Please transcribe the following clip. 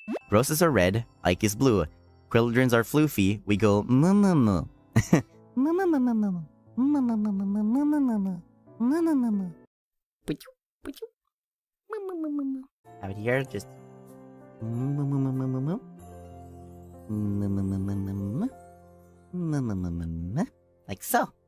Roses are red, Ike is blue. Childrens are floofy, we go mumumu. Mumumu. Mumumu. Mumumu. Out here, just like so.